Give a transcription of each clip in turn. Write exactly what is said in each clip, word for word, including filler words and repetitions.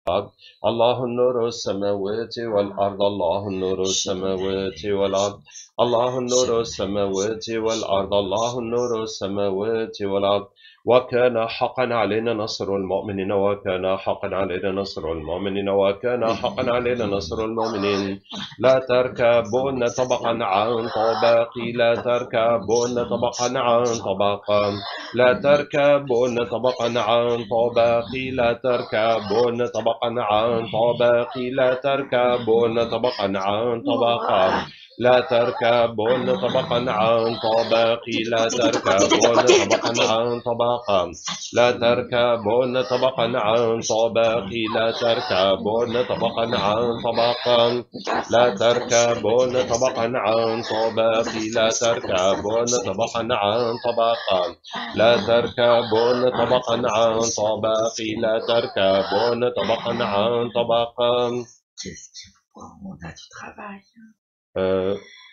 الله النور السماوات والأرض الله النور السماوات والأرض الله النور السماوات والأرض الله النور السماوات والأرض وكان حقا علينا نصر المؤمنين وكان حقا علينا نصر المؤمنين وكان حقا علينا نصر المؤمنين لا تركبون طبقا عن طبق لا تركبون طبقا عن طبق لا تركبون طبقا عن طبق لا تركبون طبقا عن طبق لا تركبون طبقا عن طبق لا تركبون طبقا عن طبق لا تركبون طبقا عن طبق لا تركبون طبقا عن طبق لا تركبون طبقا عن طبق لا تركبون طبقا عن طبق لا تركبون طبقا عن طبق لا تركبون طبقا عن طبق لا تركبون طبقا عن طبق. Qu'est-ce qu'il faut? On a du travail. Euh,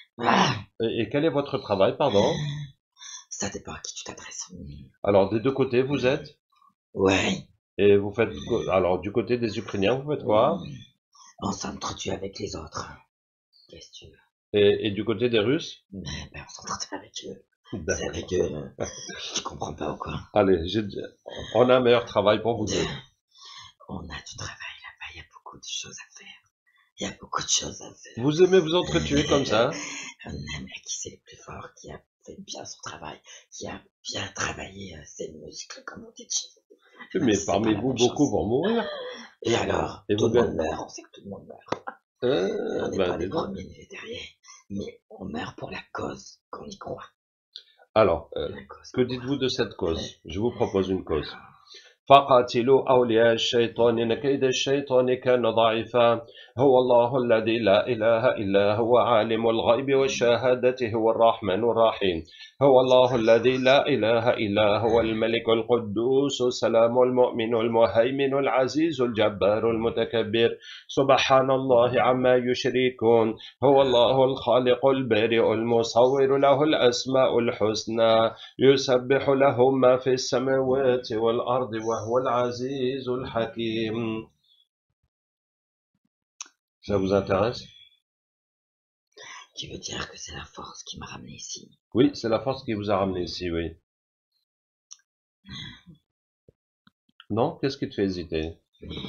et quel est votre travail, pardon? Ça dépend à qui tu t'adresses. Alors, des deux côtés, vous êtes? Ouais. Et vous faites, alors, du côté des Ukrainiens, vous faites quoi? On s'entretue avec les autres. Qu'est-ce que tu veux? Et, et du côté des Russes? Ben, ben on s'entretue avec eux. C'est avec eux. Tu comprends pas ou quoi? Allez, on a un meilleur travail pour vous deux. On a du travail là-bas, il y a beaucoup de choses à faire. Il y a beaucoup de choses à faire. Vous aimez vous entretuer comme ça? On aime qui c'est le plus fort, qui a fait bien son travail, qui a bien travaillé ses muscles, comme on dit. Mais parmi vous, beaucoup vont mourir. Et alors, et tout le monde meurt, on sait que tout le monde meurt. Euh, on n'est bah, pas les premiers ni les derniers, mais on meurt pour la cause qu'on y croit. Alors, euh, que dites-vous de cette cause? Je vous propose une cause. فقاتلوا أولياء الشيطان إن كيد الشيطان كان ضعيفا هو الله الذي لا إله إلا هو عالم الغيب والشهادة هو الرحمن الرحيم هو الله الذي لا إله إلا هو الملك القدوس السلام المؤمن المهيمن العزيز الجبار المتكبر سبحان الله عما يشركون هو الله الخالق البارئ المصور له الأسماء الحسنى يسبح له ما في السماوات والأرض وهو العزيز الحكيم. Ça vous intéresse? Tu veux dire que c'est la force qui m'a ramené ici? Oui, c'est la force qui vous a ramené ici, oui. Non? Qu'est-ce qui te fait hésiter?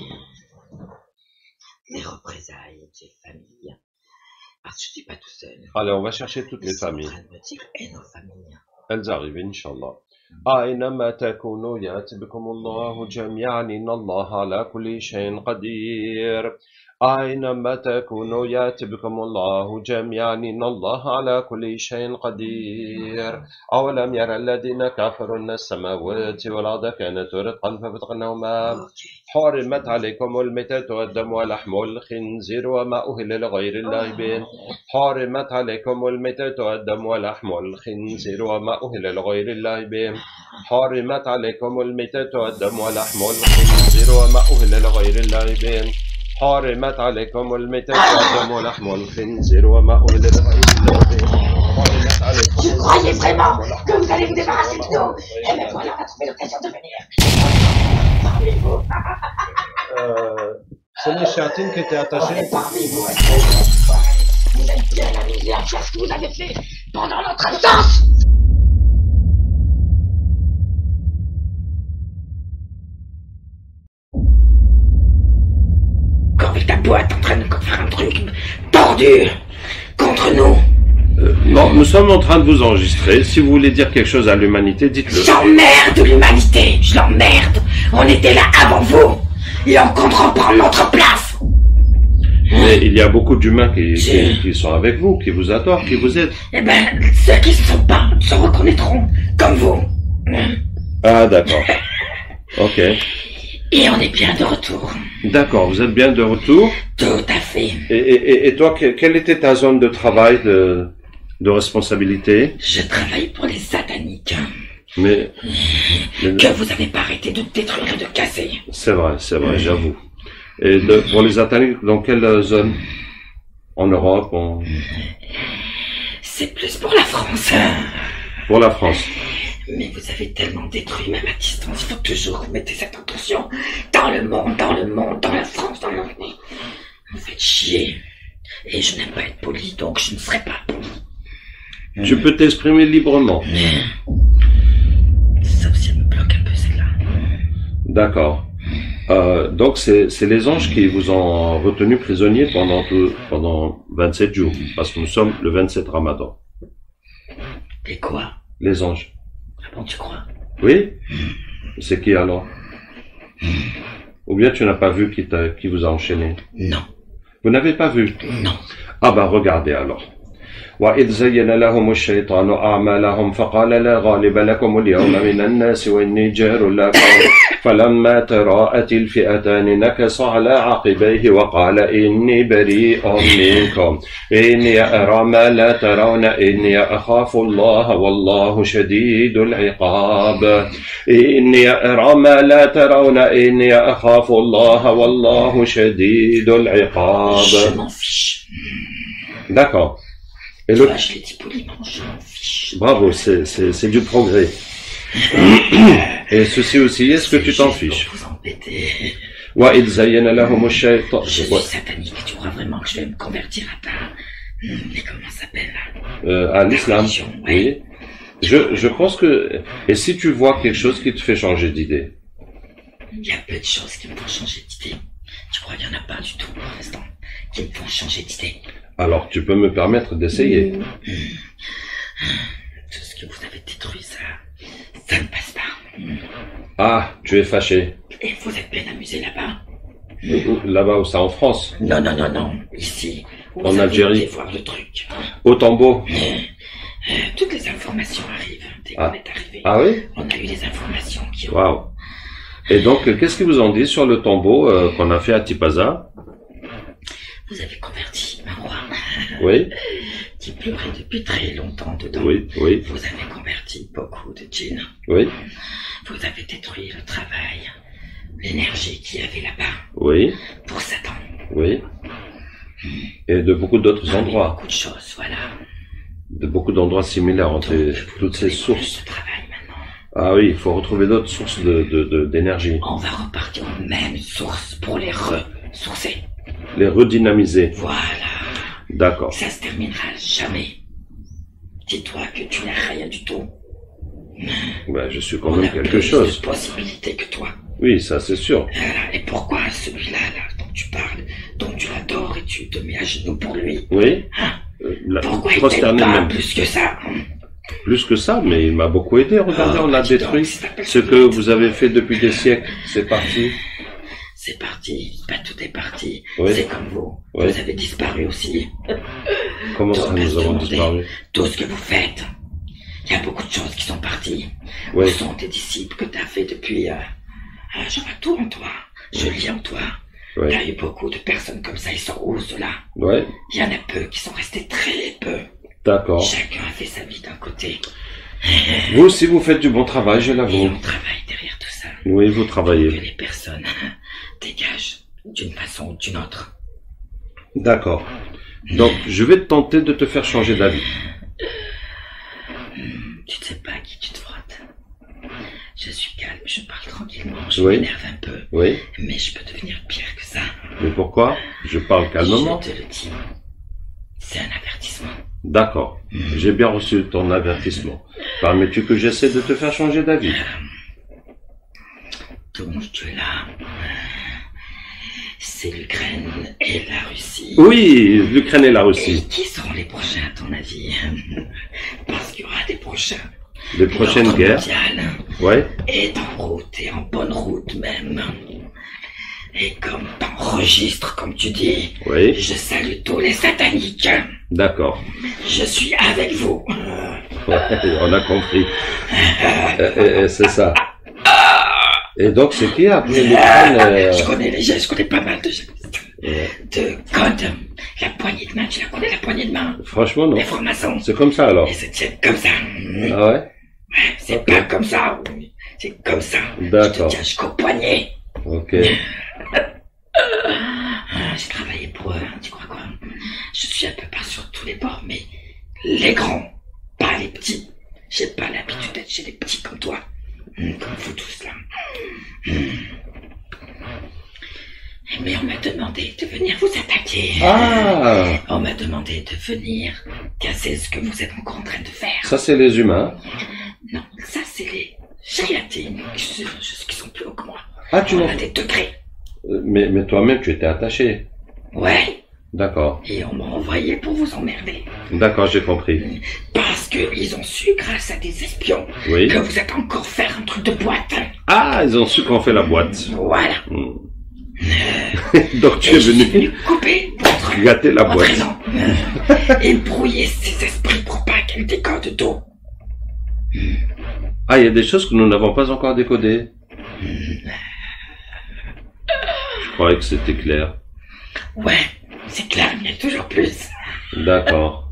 Les représailles des familles. Parce que je ne suis pas tout seul. Allez, on va chercher toutes les familles. Et nos familles. Elles arrivent, Inch'Allah. أينما تكونوا يأتي بكم الله جميعا إن الله على كل شيء قدير أينما تكونوا يأتي بكم الله جميعا إن الله على كل شيء قدير أولم يرى الذين كفروا أن السماوات والأرض كانت رتقا ففتقناهما حرمت عليكم الميتة والدم ولحم الخنزير وما أهل لغير الله به حرمت عليكم الميتة والدم ولحم الخنزير وما أهل لغير الله به حرمت عليكم الميتة والدم ولحم الخنزير وما أهل لغير الله به حرمت عليكم الميتة والدم ولحم الخنزير وما أهل لغير الله به حرمت عليكم. Tu croyais vraiment que vous allez vous débarrasser de nous? Et bien voilà, on a trouvé l'occasion de venir. Parmi vous. Euh, c'est les chatines qui étaient attachées. Parmi vous, vous êtes bien amusés à faire ce que vous avez fait pendant notre absence. Avec ta boîte en train de faire un truc tordu contre nous. Euh, non, nous sommes en train de vous enregistrer. Si vous voulez dire quelque chose à l'humanité, dites-le. J'emmerde l'humanité, je l'emmerde. On était là avant vous. Et on compte reprendre notre place. Mais il y a beaucoup d'humains qui, qui, qui sont avec vous, qui vous adorent, qui vous aident. Eh ben, ceux qui ne sont pas se reconnaîtront, comme vous. Ah, d'accord. Ok. Et on est bien de retour. D'accord, vous êtes bien de retour. Tout à fait. Et, et, et toi, quelle était ta zone de travail, de, de responsabilité? Je travaille pour les sataniques. Mais, mais... Que vous n'avez pas arrêté de détruire et de casser. C'est vrai, c'est vrai, j'avoue. Et de, pour les sataniques, dans quelle zone? En Europe? En... C'est plus pour la France. Pour la France. Mais vous avez tellement détruit même à distance, il faut toujours mettre cette intention dans le monde, dans le monde, dans la France, dans le monde. Vous faites chier. Et je n'aime pas être poli, donc je ne serai pas poli. Tu peux t'exprimer librement. Sauf si elle me bloque un peu celle-là. D'accord. Euh, donc c'est les anges qui vous ont retenu prisonnier pendant tout, pendant vingt-sept jours, parce que nous sommes le vingt-sept Ramadan. Et quoi? Les anges. Ah bon, tu crois? Oui. C'est qui alors? Ou bien tu n'as pas vu qui, qui vous a enchaîné? Non. Vous n'avez pas vu? Non. Ah ben regardez alors. وإذ زين لهم الشيطان أعمالهم فقال لا غالب لكم اليوم من الناس وإني جار لكم فلما تراءت الفئتان نكص على عقبيه وقال إني بريء منكم إني أرى ما لا ترون إني أخاف الله والله شديد العقاب إني أرى ما لا ترون إني أخاف الله والله شديد العقاب. Je m'en fiche. D'accord. Et tu le... vois, je l'ai dit poliment, je m'en fiche. Bravo, c'est du progrès. Et ceci aussi, est-ce que tu t'en fiches? Vous embêter. Ouais, il zayyana lahum ash-shaytan. Je suis satanique, tu crois vraiment que je vais me convertir à ta... Mais comment ça s'appelle là? Euh, à l'islam, ouais. Oui. Je, je pense que... Et si tu vois quelque chose qui te fait changer d'idée? Il y a peu de choses qui me font changer d'idée. Tu crois qu'il n'y en a pas du tout pour l'instant qui me font changer d'idée? Alors, tu peux me permettre d'essayer. Mmh. Tout ce que vous avez détruit, ça, ça ne passe pas. Mmh. Ah, tu es fâché. Et vous êtes bien amusé là-bas? Là-bas, c'est en France? Non, non, non, non. Ici, en vous Algérie. Avez voir le truc. Au Tambo. Euh, toutes les informations arrivent dès qu'on ah. est arrivé. Ah oui? On a eu les informations qui ont... Waouh. Et donc, qu'est-ce qu'ils vous ont dit sur le tombeau euh, qu'on a fait à Tipaza? Vous avez converti un roi. Oui. Qui pleurait depuis très longtemps dedans. Oui, oui. Vous avez converti beaucoup de djinns. Oui. Vous avez détruit le travail, l'énergie qu'il y avait là-bas. Oui. Pour Satan. Oui. Et de beaucoup d'autres endroits. Beaucoup de choses, voilà. De beaucoup d'endroits similaires entre Donc, toutes ces sources. De travail maintenant. Ah oui, il faut retrouver d'autres sources de, de, de, d'énergie. On va repartir aux mêmes sources pour les ressourcer. Les redynamiser. Voilà. D'accord. Ça se terminera jamais. Dis-toi que tu n'as rien du tout. Ben, je suis quand On même a quelque plus chose. de possibilités que toi. Oui, ça c'est sûr. Euh, et pourquoi celui-là, là, dont tu parles, dont tu l'adores et tu te mets à genoux pour lui? Oui. Hein? Euh, la, pourquoi il t'aide pas même. plus que ça? Plus que ça, mais il m'a beaucoup aidé. Regardez, oh, on a donc, détruit ce que vous avez fait depuis des siècles. C'est parti. C'est parti. Pas tout est parti. Oui. C'est comme vous. Oui. Vous avez disparu aussi. Comment ça, nous avons disparu? Tout ce que vous faites. Il y a beaucoup de choses qui sont parties. Oui. Où sont tes disciples que tu as fait depuis... Euh, euh, je vois tout en toi. Je lis en toi. Oui. Il y a eu beaucoup de personnes comme ça. Ils sont où, ceux-là? Oui. Il y en a peu qui sont restés très peu. D'accord. Chacun a fait sa vie d'un côté. Vous aussi, vous faites du bon travail, je Et l'avoue. on travaille derrière tout ça. Oui, vous travaillez. Que les personnes dégagent d'une façon ou d'une autre. D'accord. Donc, je vais te tenter de te faire changer d'avis. Tu ne sais pas à qui tu te frottes. Je suis calme, je parle tranquillement, je Oui. m'énerve un peu. Oui. Mais je peux devenir pire que ça. Mais pourquoi? Je parle calmement. Je te le dis. C'est un avertissement. D'accord. J'ai bien reçu ton avertissement. Permets-tu que j'essaie de te faire changer d'avis? Donc tu es là. C'est l'Ukraine et la Russie. Oui, l'Ukraine et la Et Russie. qui seront les prochains à ton avis? Parce qu'il y aura des prochains. Les prochaines guerres. Ouais. Est en route et en bonne route même. Et comme t'enregistres, comme tu dis, Oui. je salue tous les sataniques. D'accord. Je suis avec vous. Ouais, on a compris. Et, et, c'est ça. Et donc, c'est qui après l'Ukraine euh... Je connais les gestes, je connais pas mal de gestes. Ouais. De code. La poignée de main, tu la connais, la poignée de main? Franchement, non. Les francs-maçons. C'est comme ça, alors. Ils se tiennent comme ça. Ah ouais? Ouais, c'est Okay. pas comme ça. C'est comme ça. D'accord. Je te tiens jusqu'au poignet. Ok. Ah, j'ai travaillé pour eux, hein, tu crois quoi? Je suis un peu pas sur tous les bords, mais les grands, pas les petits. J'ai pas l'habitude d'être chez les petits comme toi. Comme vous tous là. Mais on m'a demandé de venir vous attaquer. Ah! On m'a demandé de venir casser ce que vous êtes encore en train de faire. Ça, c'est les humains. Non, ça c'est les gélatines qui, qui sont plus hauts que moi. Ah, tu On m'as... a des degrés. Mais, mais toi-même, tu étais attaché. Ouais. D'accord. Et on m'a envoyé pour vous emmerder. D'accord, j'ai compris. Parce qu'ils ont su, grâce à des espions, Oui. que vous êtes encore faire un truc de boîte. Ah, ils ont su qu'on fait la boîte. Voilà. Hmm. Donc tu Et es je suis venu venu couper votre, gâter la votre boîte. élan. Et brouiller ces esprits pour pas qu'elles décodent d'eau. Ah, il y a des choses que nous n'avons pas encore décodées. Je croyais que c'était clair. Ouais, c'est clair, mais il y a toujours plus. D'accord.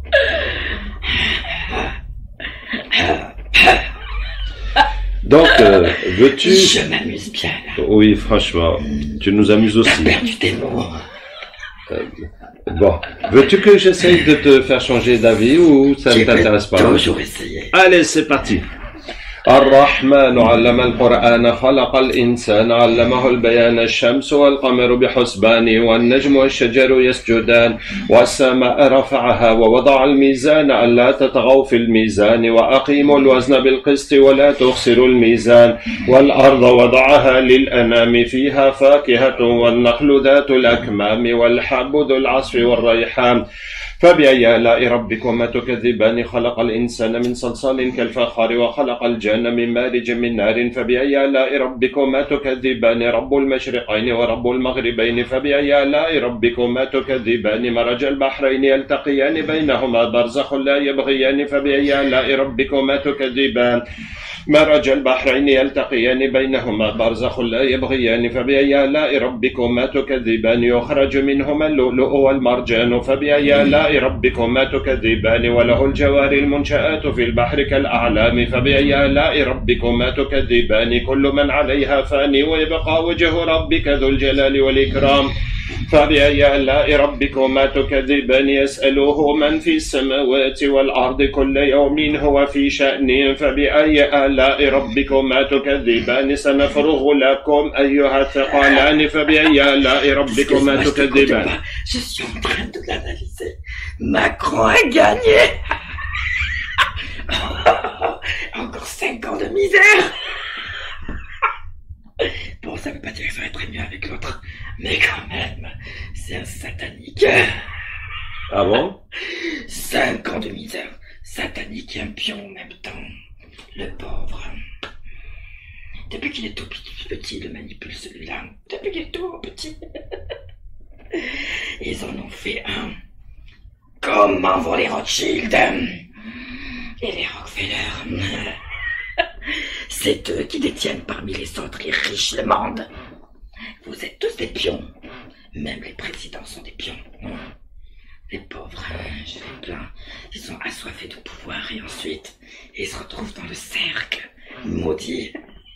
Donc, euh, veux-tu... Je m'amuse bien là. Oui, franchement, tu nous amuses T'as aussi. perdu tes mots. Euh, bon, veux-tu que j'essaye de te faire changer d'avis ou ça ne J'ai t'intéresse pas? toujours essayé. Allez, c'est parti. الرحمن علم القرآن خلق الإنسان علمه البيان الشمس والقمر بحسبان والنجم والشجر يسجدان والسماء رفعها ووضع الميزان ألا تطغوا في الميزان وأقيموا الوزن بالقسط ولا تخسروا الميزان والأرض وضعها للأنام فيها فاكهة والنخل ذات الأكمام والحب ذو العصف والريحان فبأي آلاء ربكما تكذبان خلق الإنسان من صلصال كالفخار وخلق الجن من مارج من نار فبأي آلاء ربكما تكذبان رب المشرقين ورب المغربين فبأي آلاء ربكما تكذبان مرج البحرين يلتقيان بينهما برزخ لا يبغيان فبأي آلاء ربكما تكذبان مرج البحرين يلتقيان بينهما برزخ لا يبغيان فبأي آلاء ربكما تكذبان يخرج منهما اللؤلؤ والمرجان فبأي آلاء ربكما تكذبان وله الجوار المنشآت في البحر كالأعلام فبأي آلاء ربكما تكذبان كل من عليها فاني ويبقى وجه ربك ذو الجلال والإكرام فبأي آلاء ربكما تكذبان يسأله من في السماوات والأرض كل يوم هو في شأن فبأي آلاء ربكما تكذبان سنفرغ لكم أيها الثقلان فبأي آلاء ربكما تكذبان. Je suis en train de l'analyser. Macron a gagné. Encore cinq ans de misère. Bon, ça veut pas dire que ça va être mieux avec l'autre, mais quand même, c'est un satanique. Ah bon? Cinq ans de misère, satanique et un pion en même temps. Le pauvre. Depuis qu'il est tout petit, petit, il le manipule celui-là. Depuis qu'il est tout petit. Ils en ont fait un. Comment vont les Rothschild et les Rockefeller? C'est eux qui détiennent parmi les autres les riches le monde. Vous êtes tous des pions. Même les présidents sont des pions. Les pauvres, je les plains. Ils sont assoiffés de pouvoir et ensuite, ils se retrouvent dans le cercle. Maudit.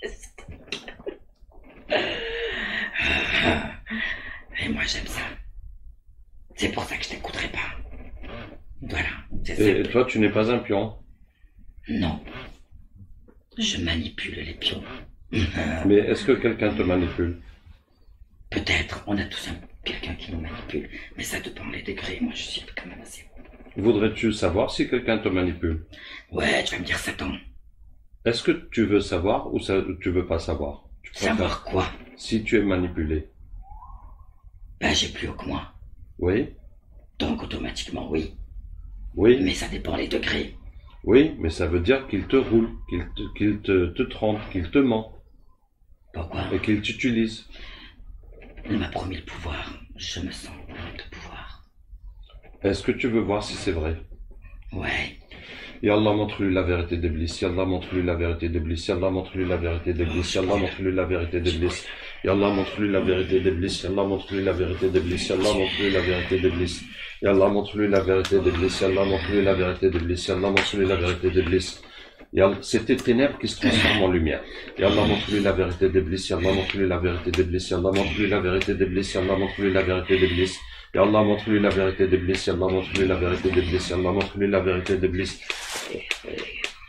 Et moi j'aime ça. C'est pour ça que je t'écouterai pas. Voilà, c'est ça. Et toi, tu n'es pas un pion? Non. Je manipule les pions. Mais est-ce que quelqu'un te manipule? Peut-être, on a tous un, quelqu'un qui nous manipule, mais ça dépend les degrés, moi je suis quand même assez... Voudrais-tu savoir si quelqu'un te manipule? Ouais, tu vas me dire Satan. Est-ce que tu veux savoir ou ça, tu veux pas savoir? Tu Savoir quoi? Si tu es manipulé. Ben j'ai plus haut que moi. Oui? Donc automatiquement oui. Oui? Mais ça dépend les degrés. Oui, mais ça veut dire qu'il te roule, qu'il te, qu'il te, te trompe, qu'il te ment. Pourquoi? Et qu'il t'utilise. Il m'a promis le pouvoir. Je me sens de pouvoir. Est-ce que tu veux voir si c'est vrai? Ouais. Ya Allah, montre-lui la vérité d'Iblis. Ya Allah, montre-lui la vérité d'Iblis. Ya Allah, montre-lui la vérité d'Iblis. Ya Allah, montre-lui la vérité d'Iblis. Ya Allah, montre-lui la vérité d'Iblis. Ya Allah, montre-lui la vérité d'Iblis. Ya Allah, montre-lui la vérité d'Iblis. Ya Allah, montre-lui la vérité d'Iblis. Ya Allah, montre-lui la vérité d'Iblis. Ya Allah, montre-lui la vérité d'Iblis. C'est tes ténèbres qui se transforment en lumière. Ya Allah, montre-lui la vérité d'Iblis. Ya Allah, montre-lui la vérité d'Iblis. Ya Allah, montre-lui la vérité d'Iblis. Ya Allah, montre-lui la vérité d'Iblis. Ya Allah, montre-lui la vérité d'Iblis. Ya Allah, montre-lui la vérité d'Iblis. Ya Allah, montre-lui la vérité d'Iblis.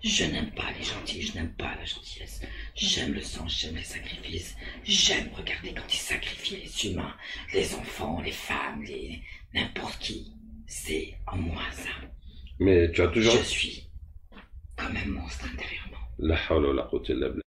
Je n'aime pas les gentils, je n'aime pas la gentillesse. J'aime le sang, j'aime les sacrifices. J'aime regarder quand ils sacrifient les humains, les enfants, les femmes, les n'importe qui. C'est en moi ça. Mais tu as toujours... Je suis comme un monstre intérieurement. La hawla wa la quwwata illa billah.